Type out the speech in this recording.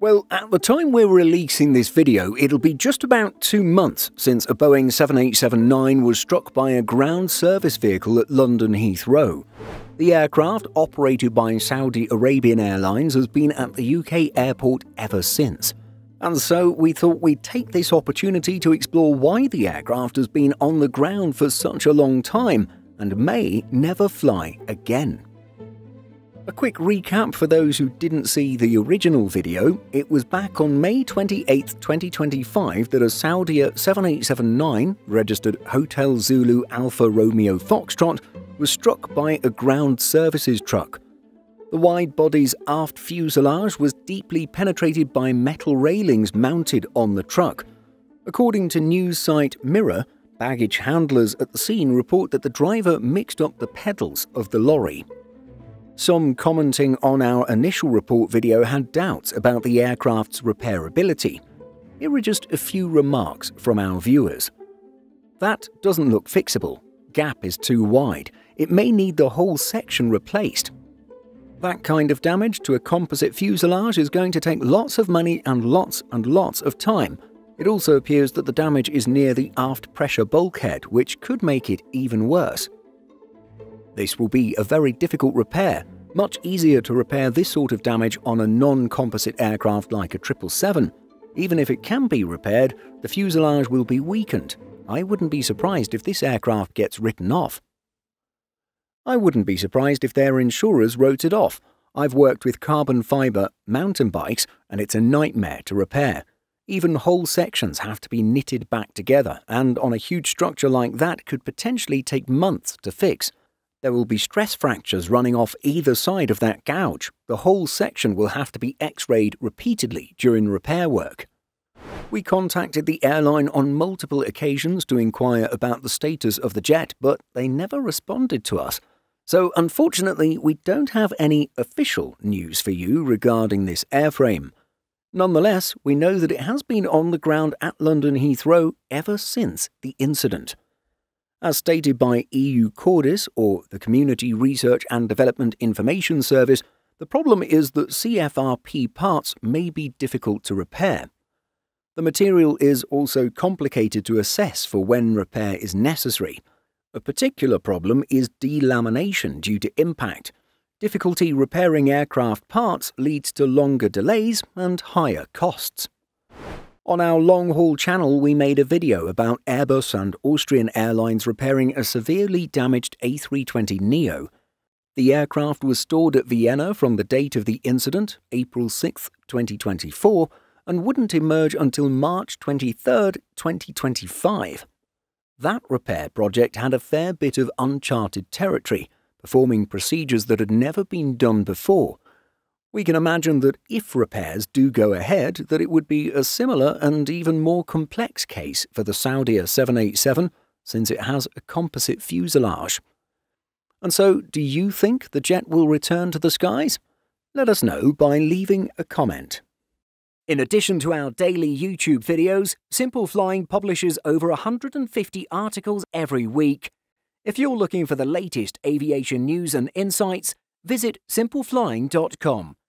Well, at the time we're releasing this video, it'll be just about 2 months since a Boeing 787-9 was struck by a ground service vehicle at London Heathrow. The aircraft, operated by Saudi Arabian Airlines, has been at the UK airport ever since. And so we thought we'd take this opportunity to explore why the aircraft has been on the ground for such a long time and may never fly again. A quick recap for those who didn't see the original video. It was back on May 28, 2025 that a Saudi 787-9, registered Hotel Zulu Alpha Romeo Foxtrot, was struck by a ground services truck. The wide body's aft fuselage was deeply penetrated by metal railings mounted on the truck. According to news site Mirror, baggage handlers at the scene report that the driver mixed up the pedals of the lorry. Some commenting on our initial report video had doubts about the aircraft's repairability. Here are just a few remarks from our viewers. That doesn't look fixable. Gap is too wide. It may need the whole section replaced. That kind of damage to a composite fuselage is going to take lots of money and lots of time. It also appears that the damage is near the aft pressure bulkhead, which could make it even worse. This will be a very difficult repair. Much easier to repair this sort of damage on a non-composite aircraft like a 777. Even if it can be repaired, the fuselage will be weakened. I wouldn't be surprised if this aircraft gets written off. I wouldn't be surprised if their insurers wrote it off. I've worked with carbon fibre mountain bikes and it's a nightmare to repair. Even whole sections have to be knitted back together, and on a huge structure like that could potentially take months to fix. There will be stress fractures running off either side of that gouge. The whole section will have to be x-rayed repeatedly during repair work. We contacted the airline on multiple occasions to inquire about the status of the jet, but they never responded to us. So unfortunately, we don't have any official news for you regarding this airframe. Nonetheless, we know that it has been on the ground at London Heathrow ever since the incident. As stated by EU Cordis, or the Community Research and Development Information Service, the problem is that CFRP parts may be difficult to repair. The material is also complicated to assess for when repair is necessary. A particular problem is delamination due to impact. Difficulty repairing aircraft parts leads to longer delays and higher costs. On our long-haul channel, we made a video about Airbus and Austrian Airlines repairing a severely damaged A320neo. The aircraft was stored at Vienna from the date of the incident, April 6, 2024, and wouldn't emerge until March 23, 2025. That repair project had a fair bit of uncharted territory, performing procedures that had never been done before. We can imagine that if repairs do go ahead, that it would be a similar and even more complex case for the Saudi 787, since it has a composite fuselage. And so, do you think the jet will return to the skies? Let us know by leaving a comment. In addition to our daily YouTube videos, Simple Flying publishes over 150 articles every week. If you're looking for the latest aviation news and insights, visit simpleflying.com.